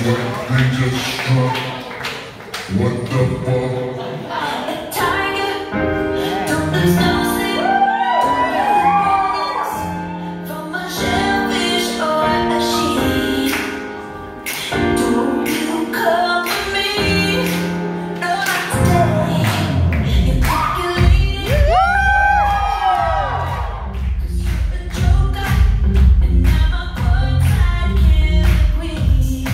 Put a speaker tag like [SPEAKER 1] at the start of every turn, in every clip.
[SPEAKER 1] what they just struck. What the fuck?
[SPEAKER 2] A tiger, don't lose no sleep. From a shellfish or a sheep. Don't you come with me. No, not today. You're calculating. 'Cause you're a joker, and I'm a one-time killer queen.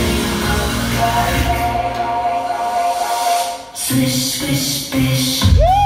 [SPEAKER 2] Swish, swish, swish.